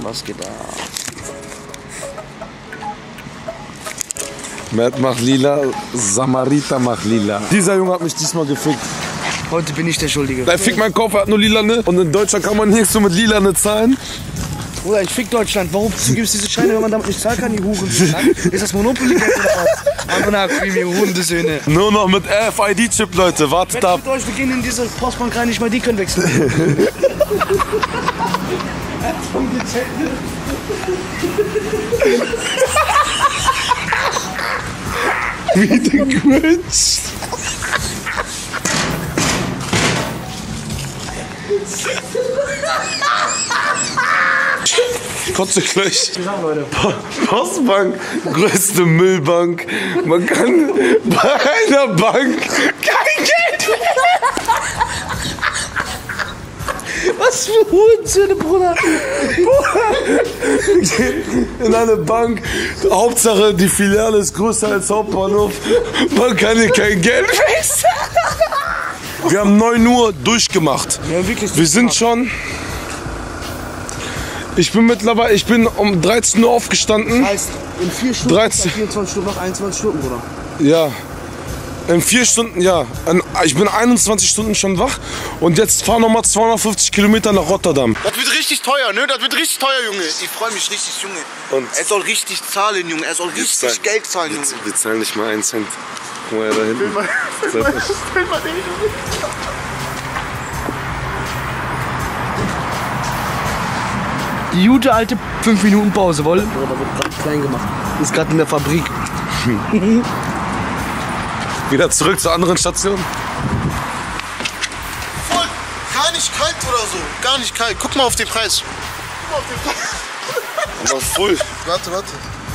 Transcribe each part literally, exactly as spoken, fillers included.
Was geht da? Matt macht lila, Samariter macht lila. Dieser Junge hat mich diesmal gefickt. Heute bin ich der Schuldige. Der Fick mein Kopf, er hat nur lilane. Und in Deutschland kann man nirgends so mit lilane zahlen. Bruder, ich fick Deutschland. Warum gibt es diese Scheine, wenn man damit nicht zahlen kann, die Huren? Ist das Monopoly Geld oder was? Anona, Creamy, Hundesöhne. Nur noch mit R F I D-Chip, Leute. Wartet ab. Mit euch, wir gehen in diese Postbank rein, nicht mal die können wechseln. Wie der Grinch. Kotze gleich. Postbank, größte Müllbank. Man kann bei einer Bank kein Geld mehr. Was für Hurensöhne, Bruder. In eine Bank, Hauptsache die Filiale ist größer als Hauptbahnhof. Man kann hier kein Geld wechseln. Wir haben neun Uhr durchgemacht. Ja, wirklich. Wir sind schon... Ich bin mittlerweile, ich bin um dreizehn Uhr aufgestanden. Das heißt, in vier Stunden, dreizehn vierundzwanzig Stunden, noch einundzwanzig Stunden, Bruder. Ja. In vier Stunden, ja. Ich bin einundzwanzig Stunden schon wach und jetzt fahren noch mal zweihundertfünfzig Kilometer nach Rotterdam. Das wird richtig teuer, ne? Das wird richtig teuer, Junge. Ich freue mich richtig, Junge. Und er soll richtig zahlen, Junge. Er soll richtig zahlen. Geld zahlen, Junge. Wir, wir zahlen nicht mal einen Cent. Guck mal da hinten. Film mal, film mal, film mal den, Junge. Die gute alte fünf Minuten Pause, wohl? Bruder, da wird gerade klein gemacht. Ist gerade in der Fabrik. Wieder zurück zur anderen Station. Voll, gar nicht kalt oder so. Gar nicht kalt. Guck mal auf den Preis. Guck mal auf den Preis. Aber voll. Warte, warte.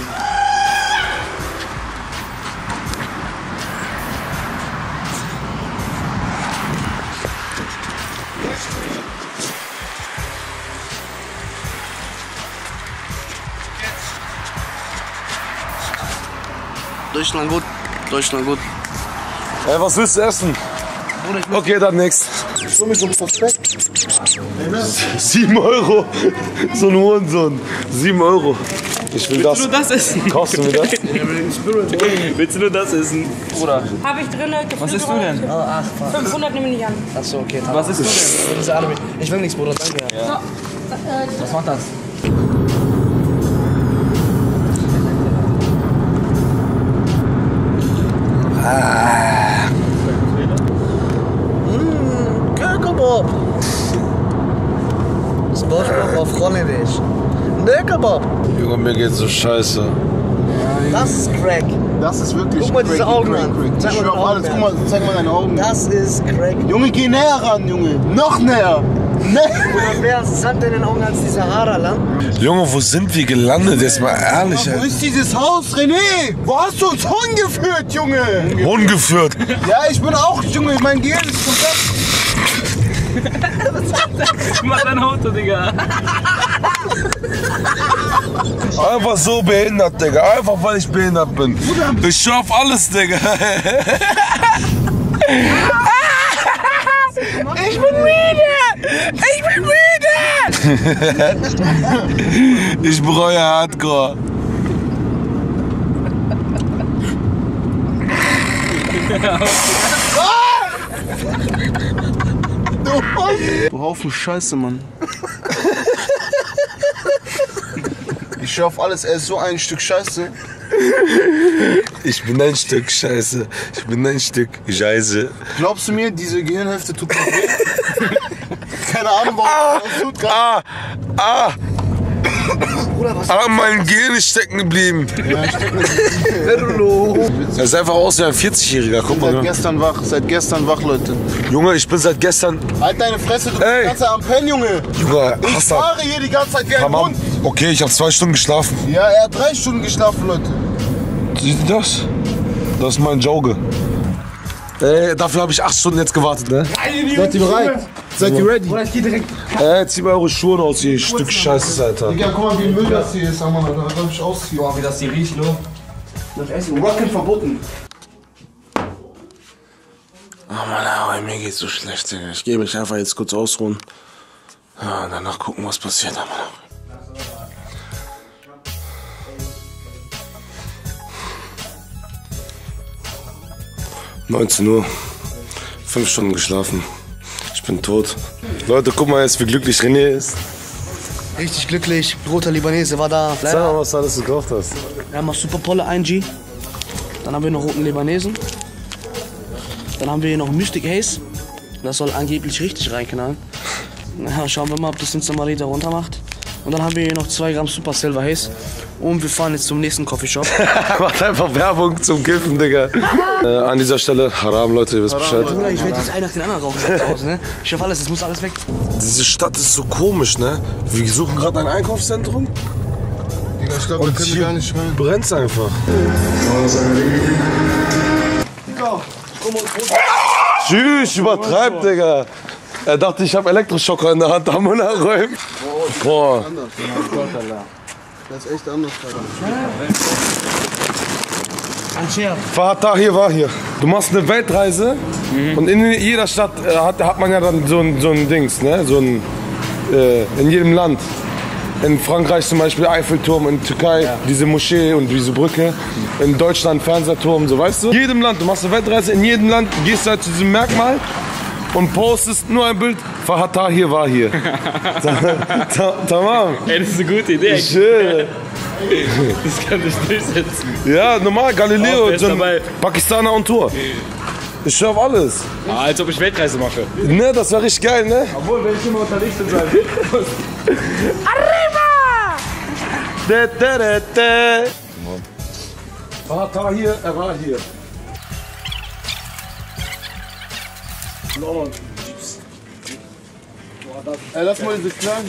Deutschland gut. Deutschland gut. Ey, was willst du essen? Okay, dann nix. So mit so einem Verspeck. Sieben Euro. So ein Hurensohn. Sieben Euro. Ich will das. Willst du nur das essen? Kaufst du mir das? Willst du nur das essen? Bruder. Habe ich drin. Was isst du denn? Oh, ach, fuck. fünfhundert nehme ich an. Achso, okay. Was isst du denn? Ich will nichts, Bruder. Danke. Ja. Was macht das? Ah. Mmh, Kebab. Das Borscht auf Holländisch. Ne Kebab. Junge, mir geht's so scheiße. Das ist Crack. Das ist wirklich Guck mal diese cracky, Augen crack, an. crack. Zeig Ich mal schwör deine auf alles. Augen Guck mal, zeig mal deine Augen. Das ist Crack. Junge, geh näher ran, Junge. Noch näher. Ne? Oder wer ist Sand in den Augen als die Sahara-Land? Junge, wo sind wir gelandet? Jetzt mal ehrlich, Wo ey. ist dieses Haus, René? Wo hast du uns hingeführt, Junge? Hund geführt. Ja, ich bin auch, Junge. Mein Gehirn ist komplett. Mach dein Auto, Digga. Einfach so behindert, Digga. Einfach weil ich behindert bin. Ich schwör auf alles, Digga. Ich bin müde! Ich bin müde! Ich bereue Hardcore. Du Haufen Scheiße, Mann. Ich schwör auf alles, er ist so ein Stück Scheiße. Ich bin ein Stück Scheiße. Ich bin ein Stück Scheiße. Glaubst du mir, diese Gehirnhälfte tut mir weh? Keine Ahnung, warum das tut gerade. Ah! Ah! Ah, mein Gehirn ist stecken geblieben. Er ist einfach aus wie ein vierzig-Jähriger. Guck Seit mal. gestern wach, seit gestern wach, Leute. Junge, ich bin seit gestern. Halt deine Fresse, du bist Ey. die ganze Zeit am Pennen, Junge. Junge, Ich Hassan. fahre hier die ganze Zeit wie ein Hamam. Hund. Okay, ich habe zwei Stunden geschlafen. Ja, er hat drei Stunden geschlafen, Leute. Siehst du das? Das ist mein Joge. Ey, dafür habe ich acht Stunden jetzt gewartet, ne? Seid ihr bereit? Seid ihr ready? Oder ich geh direkt. Ey, zieh mal eure Schuhe aus, ihr Stück Scheiße, Alter. Digga, guck mal, wie Müll das hier ist, Mann. Da darf ich ausziehen. Boah, wie das hier riecht, nur. Nach Essen. Rocken verboten. Oh Mann, aber mir geht's so schlecht, Digga. Ich gehe mich einfach jetzt kurz ausruhen. Ja, und danach gucken, was passiert. Mann. neunzehn Uhr. Fünf Stunden geschlafen. Ich bin tot. Leute, guck mal jetzt, wie glücklich René ist. Richtig glücklich. Roter Libanese war da. Sag mal, was du alles gekauft hast. Wir haben noch Super Polle ein G. Dann haben wir noch roten Libanesen. Dann haben wir hier noch Mystic Haze. Das soll angeblich richtig reinknallen. Na, schauen wir mal, ob das uns nochmal Liter runter macht. Und dann haben wir hier noch zwei Gramm Super Silver Haze. Und wir fahren jetzt zum nächsten Coffeeshop. Macht einfach Werbung zum Kiffen, Digga. äh, an dieser Stelle, Haram, Leute, ihr wisst Bescheid. Bruder, ich werde jetzt einen nach den anderen rauchen zu Hause, ne? Ich hoffe alles, es muss alles weg. Diese Stadt ist so komisch, ne? Wir suchen gerade ein Einkaufszentrum. Digga, ich glaube, da können wir gar nicht rein. Brennt's einfach. Tschüss, übertreib, Digga. Er dachte, ich habe Elektroschocker in der Hand, am Unerräumt. Boah. Das ist echt anders, Alter. Ein Scherz. Vater hier war hier. Du machst eine Weltreise mhm. und in jeder Stadt äh, hat, hat man ja dann so ein, so ein Dings, ne? So ein, äh, in jedem Land. In Frankreich zum Beispiel Eiffelturm, in Türkei ja. diese Moschee und diese Brücke. In Deutschland Fernsehturm, so weißt du. In jedem Land, du machst eine Weltreise, in jedem Land gehst du halt zu diesem Merkmal und postest nur ein Bild. Fahata hier war hier. Tamam. Ey, das ist eine gute Idee. Schön. Das kann ich durchsetzen. Ja, normal, Galileo, Oh, so ein Pakistaner on Tour. Ich schwör auf alles. Ah, als ob ich Weltreise mache. Ne, das war richtig geil, ne? Obwohl, wenn ich immer unterwegs bin, sein Arriba! De, de, de, de. Fahata hier, er war hier. Ey, lass mal diese kleinen.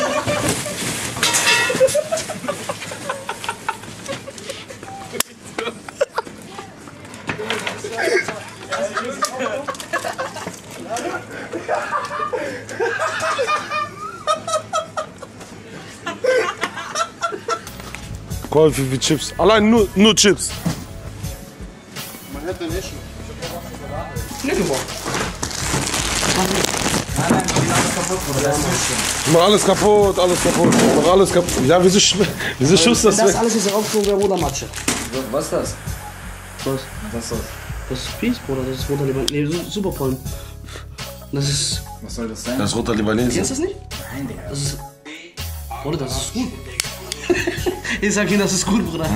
Guck mal, wie viele Chips. Allein nur, nur Chips. Man hätte nicht schon. Mach alles kaputt, alles kaputt, mach alles kaputt. Ja, wieso, sch wieso schuss das Wenn das weg? alles jetzt raufgezogen wäre, roter Matsche. Was ist das? Was? Was ist das? Das ist Peace, Bruder, das ist roter Libanese. Nee, Su- Superpollen. Das ist. Was soll das sein? Das ist roter Libanese. Kennst du das nicht? Nein, Digga. Das ist. Bruder, das ist gut. Ich sag Ihnen, das ist gut, Bruder.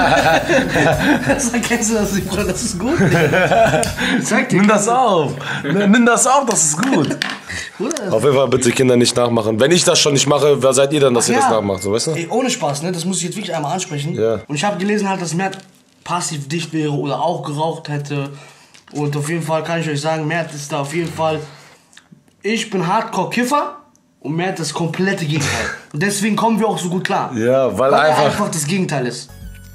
Sag, kennst du das nicht, Bruder? Das ist gut. Ich sag dir. Nimm das auf. Nimm das auf, das ist gut. Bruder, Auf jeden Fall bitte Kinder nicht nachmachen. Wenn ich das schon nicht mache, wer seid ihr dann, dass Ach ihr ja. das nachmacht, so weißt du? ey, ohne Spaß, ne? Das muss ich jetzt wirklich einmal ansprechen. Ja. Und ich habe gelesen halt, dass Mert passiv dicht wäre oder auch geraucht hätte. Und auf jeden Fall kann ich euch sagen, Mert ist da auf jeden Fall. Ich bin Hardcore-Kiffer und Mert das komplette Gegenteil. Und deswegen kommen wir auch so gut klar. Ja, weil, Weil er einfach. einfach das Gegenteil ist.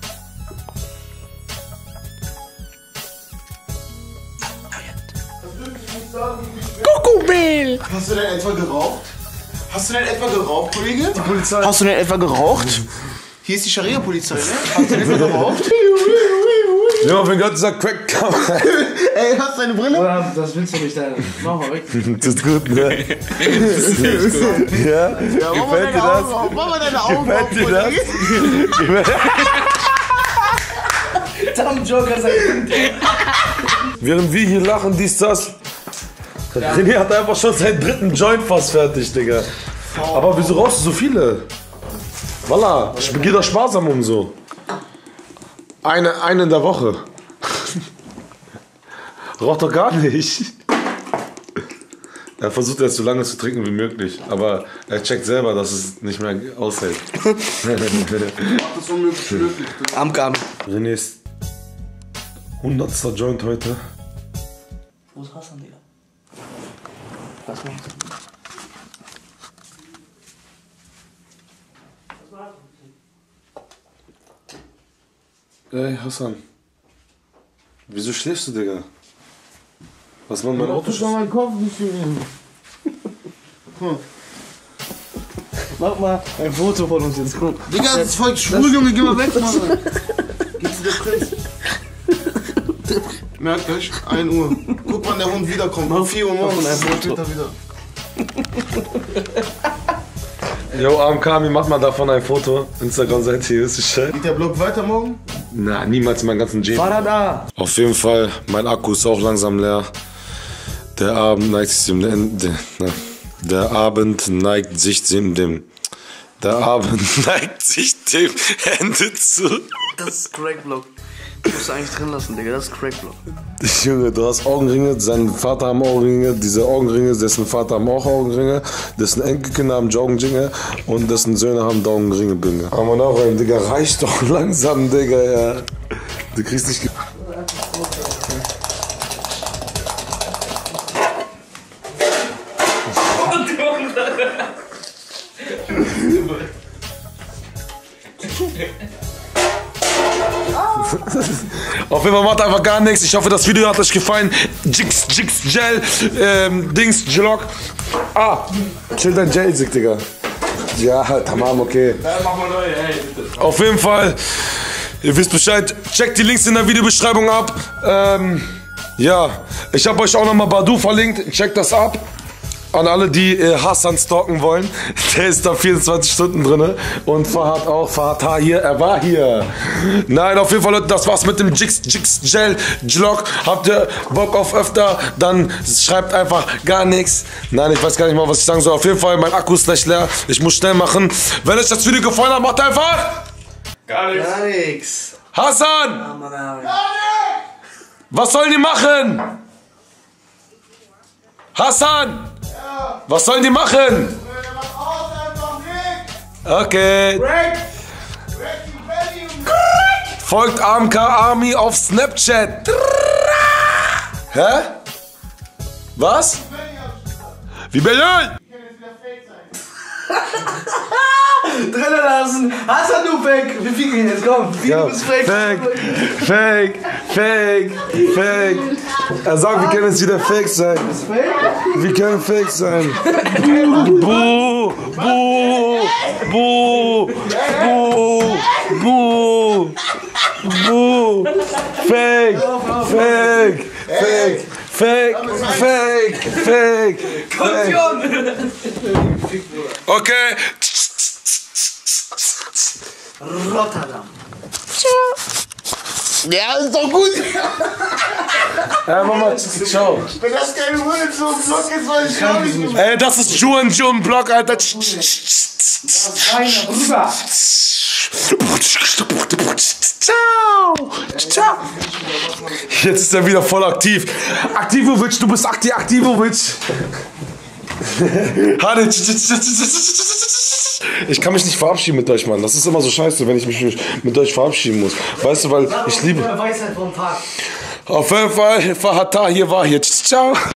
Kuckuckmehl! Hast du denn etwa geraucht? Hast du denn etwa geraucht, Kollege? Hast du denn etwa geraucht? Hier ist die Scharia-Polizei, ne? Hast du denn etwa geraucht? Ja, wenn Gott sagt, Crack, komm. Ey, hast du deine Brille? Das willst du nicht, deine. Mach mal weg. Das ist gut, ne? Ja? Ja, mach mal Gefällt dir deine das? Augen auf, mach mal deine Augen auf, Gefällt dir das? Kollege. Tom Joker sagt. Während wir hier lachen, dies, das. René hat einfach schon seinen dritten Joint fast fertig, Digga. Aber wieso rauchst du so viele? Voila, ich begehe da sparsam um so. Eine, eine in der Woche. Raucht doch gar nicht. Er versucht jetzt so lange zu trinken wie möglich, aber er checkt selber, dass es nicht mehr aushält. Das ist unmöglich möglich. Am Kam. Renés hundertster Joint heute. Wo ist Hassan, Digga? Lass mal. Ey, Hassan. Wieso schläfst du, Digga? Was war mein Auto? Ich kann meinen Kopf nicht nehmen. Mach mal ein Foto von uns jetzt. Guck. Digga, das ist voll schwul, Junge, geh mal weg, Mann. Geht's dir der Prinz? Merkt euch, ein Uhr. Guck, wann der Hund wiederkommt. Um vier Uhr morgens. ein Foto. Steht er wieder. Jo, Arm Kami, mach mal davon ein Foto. Instagram-Seite hier, ist es schön. Geht der Blog weiter morgen? Na, niemals in meinem ganzen Leben. Fahrrad da. Auf jeden Fall, mein Akku ist auch langsam leer. Der Abend neigt sich dem Ende. Der Abend neigt sich dem. dem der Abend neigt sich dem Ende zu. Das ist Crackblock. Du musst eigentlich drin lassen, Digga. Das ist Crackblock. Junge, du hast Augenringe, sein Vater haben Augenringe, diese Augenringe, dessen Vater haben auch Augenringe, dessen Enkelkinder haben Augenringe und dessen Söhne haben Augenringe, Binge. Aber noch ein, Digga, reicht doch langsam, Digga, ja. Du kriegst nicht... Auf jeden Fall macht einfach gar nichts. Ich hoffe, das Video hat euch gefallen. Jigs, Jigs, Gel, ähm, Dings, Gelog. Ah, chill dein Gel-Sick, Digga. Ja, tamam, okay. Ja, mach mal neu, ey, bitte. Auf jeden Fall, ihr wisst Bescheid. Checkt die Links in der Videobeschreibung ab. Ähm, ja, ich habe euch auch nochmal Badu verlinkt. Checkt das ab. An alle, die äh, Hassan stalken wollen, der ist da vierundzwanzig Stunden drin. Und Fahad auch, Fahad hier, er war hier. Nein, auf jeden Fall, Leute, das war's mit dem Jigs, Jigs, Gel, Vlog. Habt ihr Bock auf öfter, dann schreibt einfach gar nichts. Nein, ich weiß gar nicht mal, was ich sagen soll. Auf jeden Fall, mein Akku ist gleich leer. Ich muss schnell machen. Wenn euch das Video gefallen hat, macht einfach Gar nichts. Gar nix. Hassan! Mann, Mann. Was sollen die machen? Hassan! Was sollen die machen? Okay. Folgt A M K Army auf Snapchat. Hä? Was? Wie Berlin? Drinnen lassen. Hassan, du Fake. Wir ficken jetzt, komm. Wie Ja, du bist Fake. Fake, Fake, Fake, Fake. Er sagt, wir können jetzt wieder Fake sein. Wir können Fake sein. Buh, buh, buh, buh, buh, buh. Fake, Fake, Fake, Fake, Fake, Fake, Fake. Okay. Rotterdam. Ja, ist doch gut. Ja, Mama, ciao. Wenn das kein Wurzel so ein Block ist, weil ich gar nicht mehr. Ey, das ist Juan Jun Block, Alter. Rüber. Ciao. Ciao. Jetzt ist er wieder voll aktiv. Aktivovic, du bist Akti Aktivovic. Ich kann mich nicht verabschieden mit euch, Mann. Das ist immer so scheiße, wenn ich mich mit euch verabschieden muss. Weißt du, weil ich liebe... Weisheit vom Tag. Auf jeden Fall, Fahata hier war hier. Ciao.